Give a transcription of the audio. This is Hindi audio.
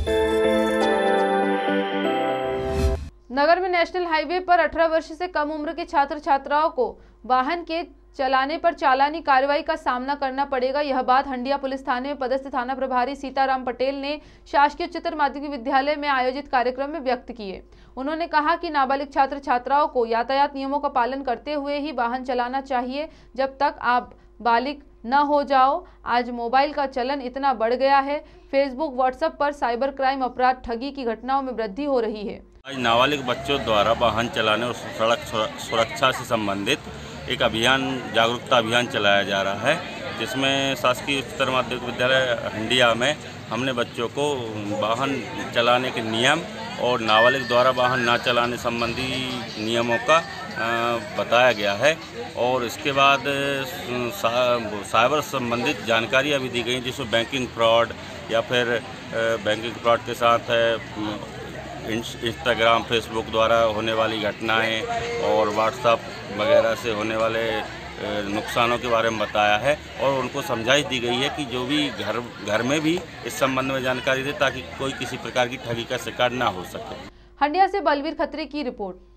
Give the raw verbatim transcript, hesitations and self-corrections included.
नगर में नेशनल हाईवे पर अठारह वर्ष से कम उम्र के छात्र छात्राओं को वाहन के चलाने पर चालानी कार्रवाई का सामना करना पड़ेगा। यह बात हंडिया पुलिस थाने में पदस्थ थाना प्रभारी सीताराम पटेल ने शासकीय उच्चतर माध्यमिक विद्यालय में आयोजित कार्यक्रम में व्यक्त किए। उन्होंने कहा कि नाबालिग छात्र छात्राओं को यातायात नियमों का पालन करते हुए ही वाहन चलाना चाहिए, जब तक आप बालिग न हो जाओ। आज मोबाइल का चलन इतना बढ़ गया है, फेसबुक व्हाट्सएप पर साइबर क्राइम अपराध ठगी की घटनाओं में वृद्धि हो रही है। आज नाबालिग बच्चों द्वारा वाहन चलाने और सड़क सुरक्षा से संबंधित एक अभियान जागरूकता अभियान चलाया जा रहा है, जिसमें शासकीय उच्चतर माध्यमिक विद्यालय हंडिया में हमने बच्चों को वाहन चलाने के नियम और नाबालिग द्वारा वाहन ना चलाने संबंधी नियमों का बताया गया है। और इसके बाद साइबर संबंधित जानकारियाँ भी दी गई, जिसमें बैंकिंग फ्रॉड या फिर बैंकिंग फ्रॉड के साथ इंस्टाग्राम फेसबुक द्वारा होने वाली घटनाएं और व्हाट्सएप वगैरह से होने वाले नुकसानों के बारे में बताया है। और उनको समझाइश दी गई है कि जो भी घर घर में भी इस संबंध में जानकारी दे, ताकि कोई किसी प्रकार की ठगी का शिकार ना हो सके। हंडिया से बलवीर खत्री की रिपोर्ट।